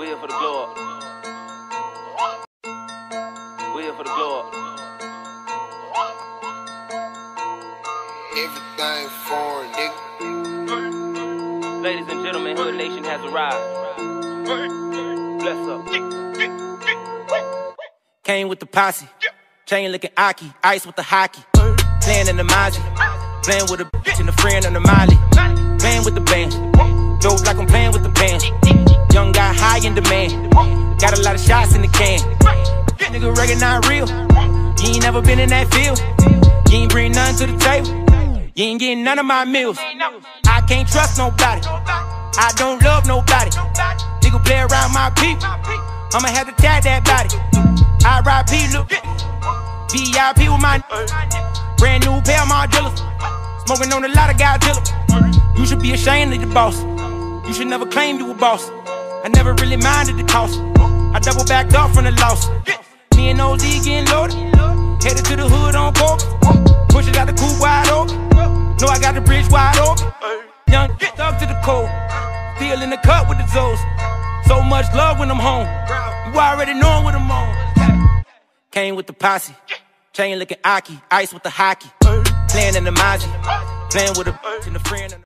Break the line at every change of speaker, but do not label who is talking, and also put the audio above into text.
We here for the glow up. We here for the glow up.
Everything foreign, nigga.
Ladies and gentlemen, Hood Nation has arrived. Bless up. Came with the posse. Chain looking Aki. Ice with the hockey. Playing in the Maji. Playing with a bitch and a friend on the Molly. Playing with the band. Dope like I'm playing with the band. Young guy high in demand. Got a lot of shots in the can. Nigga reckon not real. You ain't never been in that field. You ain't bring nothing to the table. You ain't getting none of my meals. I can't trust nobody. I don't love nobody. Nigga play around my people. I'ma have to tag that body. R.I.P. look. VIP with my brand new pair of Margillas. Smoking on a lot of Godzilla. You should be ashamed of the boss. You should never claim you a boss. I never really minded the cost. I double backed off from the loss. Me and OZ getting loaded. Headed to the hood on coke. Push it out the coupe wide open. Know I got the bridge wide open. Young stuck to the cold. Still in the cut with the Zoes. So much love when I'm home. You already know what I'm on. Came with the posse. Chain looking Aki. Ice with the hockey. Playing in the Maji. Playing with a and a friend.